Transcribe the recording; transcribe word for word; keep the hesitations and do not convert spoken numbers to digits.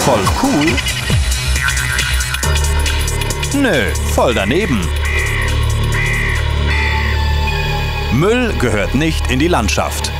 Voll cool? Nö, voll daneben. Müll gehört nicht in die Landschaft.